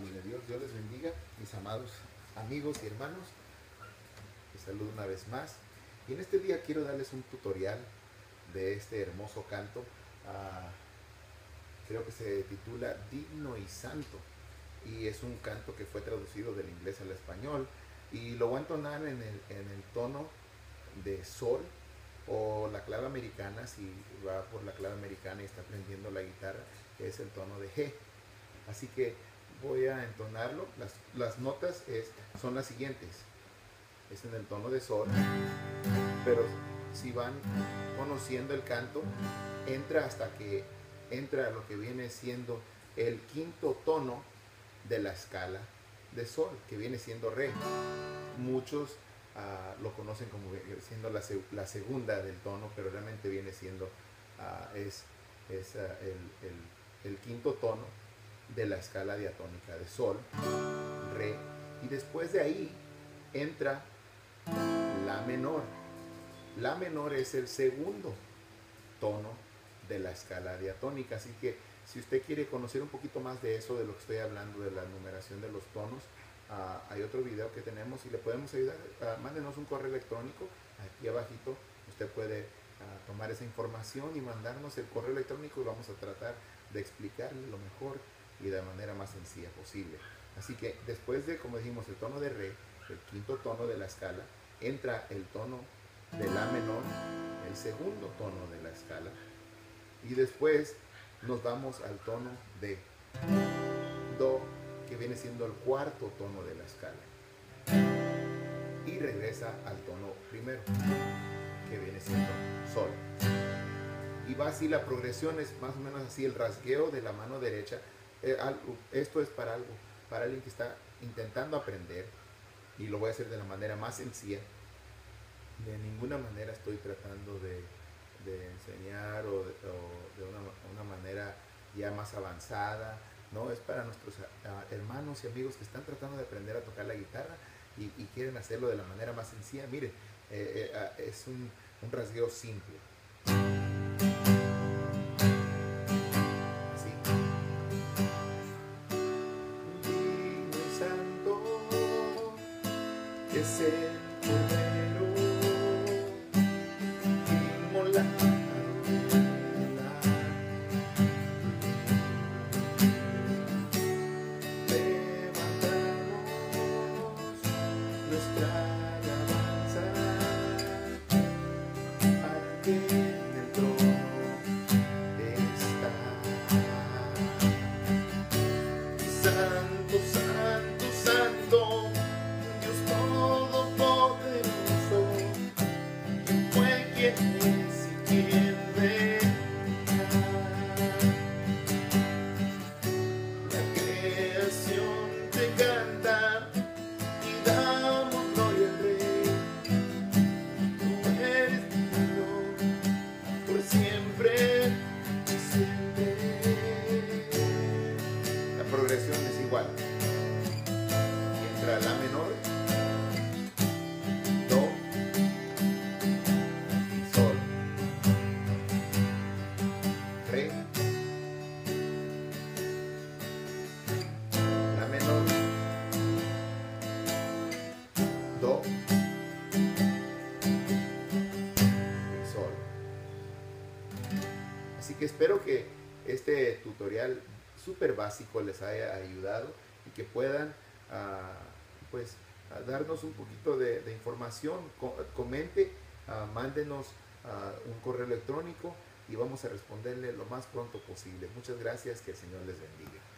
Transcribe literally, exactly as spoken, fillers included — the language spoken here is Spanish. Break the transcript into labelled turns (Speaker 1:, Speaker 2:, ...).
Speaker 1: luz de Dios. Dios les bendiga, mis amados amigos y hermanos. Les saludo una vez más. Y en este día quiero darles un tutorial de este hermoso canto. Uh, creo que se titula Digno y Santo. Y es un canto que fue traducido del inglés al español. Y lo voy a entonar en el, en el tono de sol o la clave americana, si va por la clave americana y está aprendiendo la guitarra, que es el tono de G. Así que voy a entonarlo. Las, las notas es, son las siguientes. Es en el tono de sol, pero si van conociendo el canto, entra hasta que entra lo que viene siendo el quinto tono de la escala de sol, que viene siendo re. Muchos uh, lo conocen como siendo la, la segunda del tono, pero realmente viene siendo uh, es, es uh, el, el, el quinto tono de la escala diatónica de sol, re, y después de ahí entra la menor. La menor es el segundo tono de la escala diatónica, así que si usted quiere conocer un poquito más de eso, de lo que estoy hablando, de la numeración de los tonos, uh, hay otro video que tenemos y le podemos ayudar. Uh, mándenos un correo electrónico aquí abajito. Usted puede uh, tomar esa información y mandarnos el correo electrónico y vamos a tratar de explicarle lo mejor y de la manera más sencilla posible. Así que después de, como dijimos, el tono de re, el quinto tono de la escala, entra el tono de la menor, el segundo tono de la escala, y después nos vamos al tono de do, que viene siendo el cuarto tono de la escala, y regresa al tono primero, que viene siendo sol. Y va así, la progresión es más o menos así, el rasgueo de la mano derecha. Eh, algo, esto es para algo, para alguien que está intentando aprender, y lo voy a hacer de la manera más sencilla. De ninguna manera estoy tratando de, de enseñar o de, o de una, una manera ya más avanzada. No, es para nuestros uh, hermanos y amigos que están tratando de aprender a tocar la guitarra y, y quieren hacerlo de la manera más sencilla. Miren, eh, eh, uh, es un, un rasgueo simple. Así. Digno y santo es el Cordero inmolado. Santo, santo, santo, Dios todopoderoso, ¿quién fue, quién es y quién vendrá? La creación te canta y damos gloria al Rey. Tú eres digno por siempre y siempre. La progresión es igual. Entra la menor, do y sol, re, la menor, do y sol. Así que espero que este tutorial súper básico les haya ayudado y que puedan uh, pues uh, darnos un poquito de, de información. Co comente, uh, mándenos uh, un correo electrónico y vamos a responderle lo más pronto posible. Muchas gracias, que el Señor les bendiga.